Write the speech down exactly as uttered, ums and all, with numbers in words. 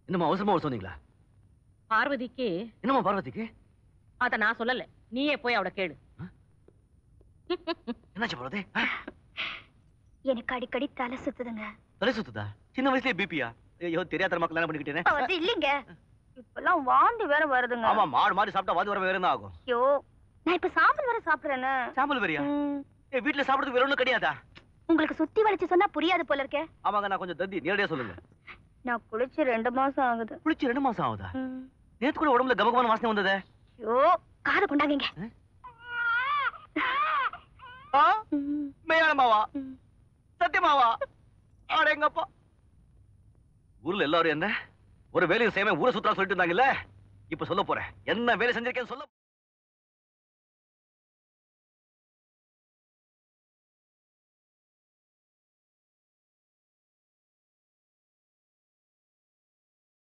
என்னமா அவசரமா சொன்னீங்களா? பார்வதிக்கு என்னமா பார்வதிக்கு? அத நான் சொல்லல, நீயே போய் அவட கேளு. என்னாச்சு பார்வதி? எனக்கு அடிக்கடி தலை சுத்துதுங்க. தலை சுத்துதா? சின்ன வயசுலயே பிபியா? ஐயோ தெரியாத மக்கள் கல்யாணம் பண்ணிக்கிட்டேனே. அது இல்லைங்க, இப்பெல்லாம் வாந்தி வேற வருதுங்க. ஆமா, மாடு மாடு சாப்பிட்டா வாந்தி வர வேற என்ன ஆகும்? ஐயோ, நான் இப்ப சாம்பல் வேற சாப்பிடுறேனே. சாம்பல் வேறயா? ஏ வீட்ல சாப்பிடுறதுக்கு வேற ஒண்ணும் கிடையாதா? உங்களுக்கு சுத்தி வளைச்சு சொன்னா புரியாது போல இருக்கே. ஆமாங்க, நான் கொஞ்சம் தந்தி, நேரடியா சொல்லுங்க. நான் குளிச்சு ரெண்டு மாசம் ஆகுது. குளிச்சு ரெண்டு மாசம் ஆகுதா? நேத்து கூட உடம்புல கமகமான வாசனை வந்ததே. ஐயோ, காதை கொண்டாங்க. மேயாளமாவா? சத்தியமாவா? ஆடேங்கப்பா. ஊர்ல எல்லாரும் என்ன ஒரு வேலையும் செய்யாம ஊரை சுத்தா சொல்லிட்டு இருந்தாங்கல்ல, இப்ப சொல்ல போறேன் என்ன வேலை செஞ்சிருக்கேன்னு சொல்ல.